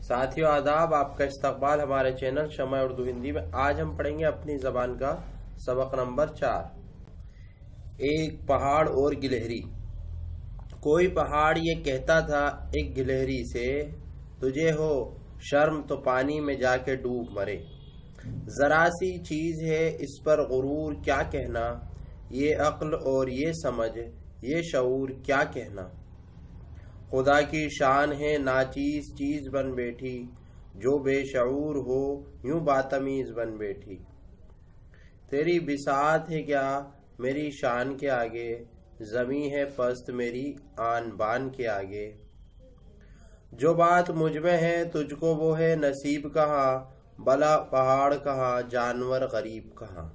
साथियों आदाब, आपका इस्तकबाल हमारे चैनल शमा उर्दू हिंदी में। आज हम पढ़ेंगे अपनी जबान का सबक नंबर 4। एक पहाड़ और गिलहरी। कोई पहाड़ ये कहता था एक गिलहरी से, तुझे हो शर्म तो पानी में जाके डूब मरे। जरा सी चीज है इस पर गुरूर क्या कहना, ये अक्ल और ये समझ ये शऊर क्या कहना। खुदा की शान है नाचीज चीज बन बैठी, जो बेशऊर हो यूं बातमीज बन बैठी। तेरी बिसात है क्या मेरी शान के आगे, जमी है पस्त मेरी आन बान के आगे। जो बात मुझ में है तुझको वो है नसीब कहाँ, भला पहाड़ कहाँ जानवर गरीब कहाँ।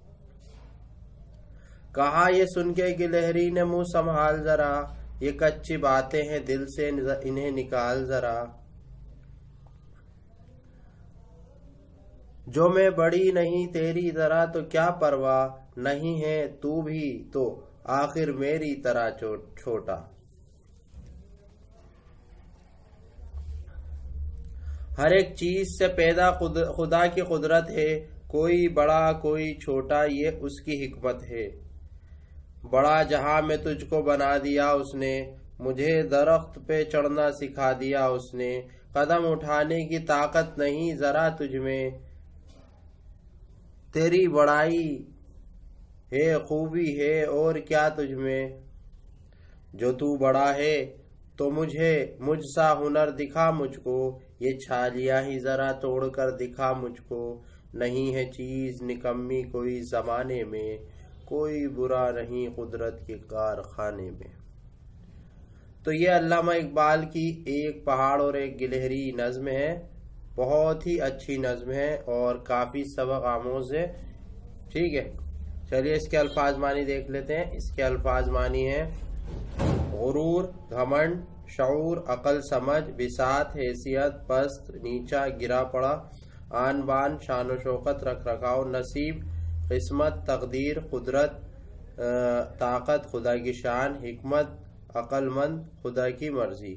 कहा ये सुन के गिलहरी ने मुंह संभाल जरा, ये कच्ची बातें हैं दिल से इन्हें निकाल जरा। जो मैं बड़ी नहीं तेरी तरह तो क्या परवाह, नहीं है तू भी तो आखिर मेरी तरह छोटा। हर एक चीज से पैदा खुदा की कुदरत है, कोई बड़ा कोई छोटा ये उसकी हिकमत है। बड़ा जहां में तुझको बना दिया उसने, मुझे दरख्त पे चढ़ना सिखा दिया उसने। कदम उठाने की ताकत नहीं जरा तुझ में, तेरी बड़ाई है खूबी है और क्या तुझ में। जो तू बड़ा है तो मुझसा हुनर दिखा मुझको, ये छालियां ही जरा तोड़कर दिखा मुझको। नहीं है चीज निकम्मी कोई जमाने में, कोई बुरा नहीं कुदरत के कारखाने में। तो ये अल्लामा इकबाल की एक पहाड़ और एक गिलहरी नज्म है। बहुत ही अच्छी नज्म है और काफी सबक आमोज है। ठीक है, चलिए इसके अल्फाज मानी देख लेते हैं। इसके अल्फाज मानी है गुरूर घमंड, शऊर अकल समझ, बिसात हैसियत पस्त नीचा गिरा पड़ा, आन बान शान शौकत रख रखाव, नसीब किस्मत तकदीर कुदरत ताकत खुदा की शान, हिकमत अक्लमंद खुदा की मर्जी,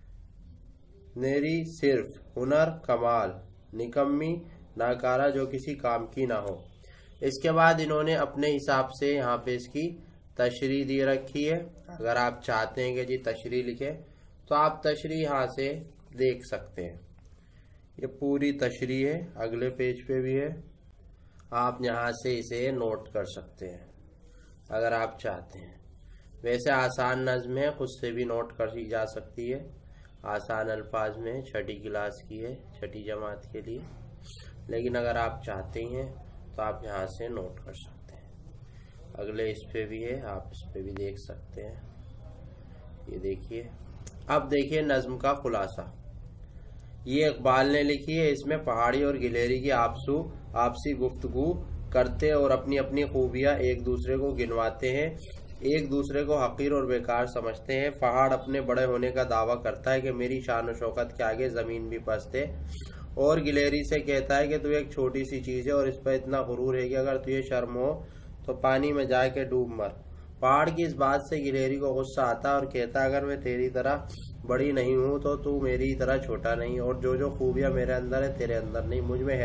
नेरी सिर्फ हुनर कमाल, निकम्मी नाकारा जो किसी काम की ना हो। इसके बाद इन्होंने अपने हिसाब से यहाँ पे इसकी तशरीह दी रखी है। अगर आप चाहते हैं कि जी तशरीह लिखे तो आप तशरीह यहाँ से देख सकते हैं। ये पूरी तशरीह है, अगले पेज पे भी है, आप यहाँ से इसे नोट कर सकते हैं अगर आप चाहते हैं। वैसे आसान नज्म है, खुद से भी नोट करी जा सकती है। आसान अल्फाज में 6ठी क्लास की है, 6ठी जमात के लिए। लेकिन अगर आप चाहते हैं तो आप यहाँ से नोट कर सकते हैं। अगले इस पे भी है, आप इस पे भी देख सकते हैं। ये देखिए, अब देखिए नज्म का खुलासा। ये इकबाल ने लिखी है। इसमें पहाड़ी और गिलहरी की आपसी गुफ्तगू करते और अपनी अपनी खूबियां एक दूसरे को गिनवाते हैं, एक दूसरे को हकीर और बेकार समझते हैं। पहाड़ अपने बड़े होने का दावा करता है कि मेरी शान और शौकत के आगे जमीन भी पस्त है, और गिलहरी से कहता है कि तू एक छोटी सी चीज है और इस पर इतना गुरूर है कि अगर तुझे शर्म हो तो पानी में जाके डूब मर। पहाड़ की इस बात से गिलहरी को गुस्सा आता और कहता अगर मैं तेरी तरह बड़ी नहीं हूँ तो तू मेरी तरह छोटा नहीं, और जो जो खूबियां मेरे अंदर है तेरे अंदर नहीं। मुझ में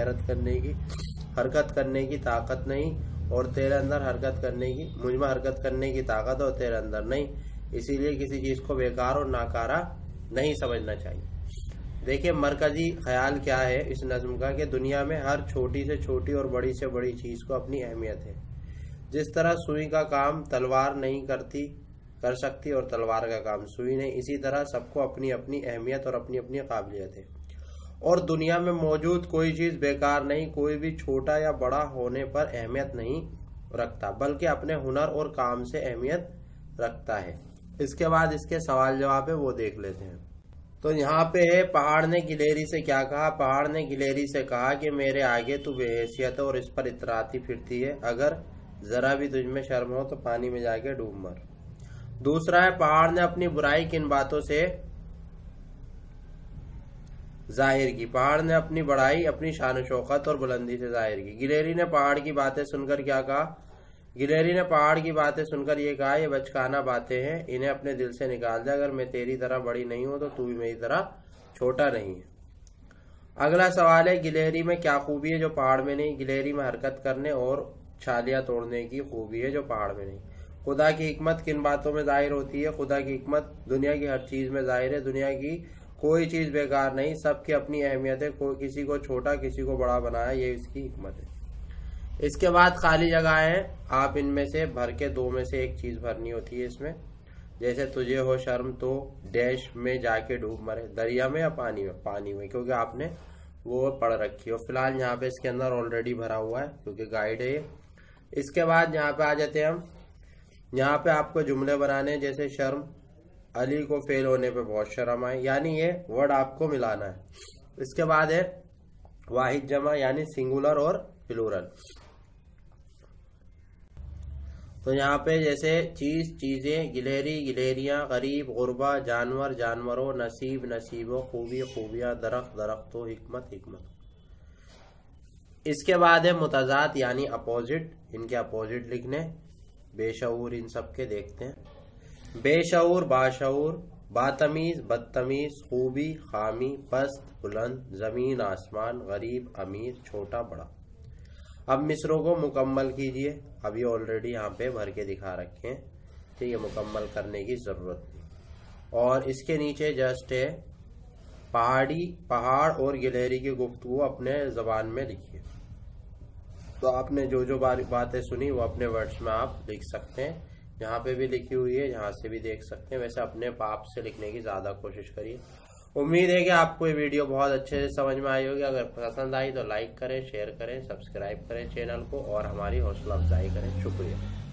हरकत करने की ताकत नहीं और तेरे अंदर मुझ में हरकत करने की ताकत और तेरे अंदर नहीं। इसीलिए किसी चीज को बेकार और नाकारा नहीं समझना चाहिए। देखिए मरकजी ख्याल क्या है इस नज्म का कि दुनिया में हर छोटी से छोटी और बड़ी से बड़ी चीज को अपनी अहमियत है। जिस तरह सुई का काम तलवार नहीं कर सकती और तलवार का काम सुई नहीं, इसी तरह सबको अपनी अपनी अहमियत और अपनी अपनी काबिलियत है। और दुनिया में मौजूद कोई चीज बेकार नहीं, कोई भी छोटा या बड़ा होने पर अहमियत नहीं रखता, बल्कि अपने हुनर और काम से अहमियत रखता है। इसके बाद इसके सवाल जवाब है वो देख लेते हैं। तो यहाँ पे है पहाड़ ने गिलहरी से क्या कहा। पहाड़ ने गिलहरी से कहा कि मेरे आगे तू बेहैसियत है और इस पर इतराती फिरती है, अगर जरा भी तुझ में शर्म हो तो पानी में जाके डूब मर। दूसरा है पहाड़ ने अपनी बुराई किन बातों से जाहिर की। पहाड़ ने अपनी बड़ाई अपनी शान शौकत और बुलंदी से जाहिर की। गिलहरी ने पहाड़ की बातें सुनकर क्या कहा। गिलहरी ने पहाड़ की बातें सुनकर ये कहा ये बचकाना बातें हैं, इन्हें अपने दिल से निकाल दे। अगर मैं तेरी तरह बड़ी नहीं हूं तो तू भी मेरी तरह छोटा नहीं है। अगला सवाल है, गिलहरी में क्या खूबी है जो पहाड़ में नहीं? गिलहरी में हरकत करने और छालियां तोड़ने की खूबी है जो पहाड़ में नहीं। खुदा की हिकमत किन बातों में जाहिर होती है? खुदा की हिकमत दुनिया की हर चीज में जाहिर है। दुनिया की कोई चीज बेकार नहीं, सबकी अपनी अहमियत है। कोई किसी को छोटा किसी को बड़ा बनाया, ये इसकी हिकमत है। इसके बाद खाली जगह है, आप इनमें से भर के दो में से एक चीज भरनी होती है इसमें। जैसे तुझे हो शर्म तो डैश में जाके डूब मरे, दरिया में या पानी में? पानी में, क्योंकि आपने वो पढ़ रखी हो। फिलहाल यहाँ पे इसके अंदर ऑलरेडी भरा हुआ है क्योंकि गाइड है ये। इसके बाद यहाँ पे आ जाते हैं हम। यहाँ पे आपको जुमले बनाने, जैसे शर्म, अली को फेल होने पे बहुत शर्म आई, यानी ये वर्ड आपको मिलाना है। इसके बाद है वाहिद जमा, यानी सिंगुलर और प्लूरल। तो यहाँ पे जैसे चीज, चीजें, गिलहरी, गिलहरियां, गरीब, गुरबा, जानवर, जानवरों, नसीब, नसीबों, खूबी, खूबियां, दरख्त, दरख्तों, हिकमत, हिकमत। इसके बाद है मुतजाद यानी अपोजिट, इनके अपोजिट लिखने। बेशऊर इन सब के देखते हैं। बेशऊर, बाशऊर, बातमीज, बदतमीज, खूबी, खामी, पस्त, बुलंद, जमीन, आसमान, गरीब, अमीर, छोटा, बड़ा। अब मिसरों को मुकम्मल कीजिए। अभी ऑलरेडी यहाँ पे भर के दिखा रखे हैं, ठीक है, मुकम्मल करने की जरूरत नहीं। और इसके नीचे जस्ट है पहाड़ और गिलहरी की गुफ्तगू अपने जबान में लिखिए। तो आपने जो जो बातें सुनी वो अपने वर्ड्स में आप लिख सकते हैं। यहाँ पे भी लिखी हुई है, यहाँ से भी देख सकते हैं। वैसे अपने पाप से लिखने की ज्यादा कोशिश करिए। उम्मीद है कि आपको ये वीडियो बहुत अच्छे से समझ में आई होगी। अगर पसंद आई तो लाइक करें, शेयर करें, सब्सक्राइब करें चैनल को और हमारी हौसला अफजाई करें। शुक्रिया।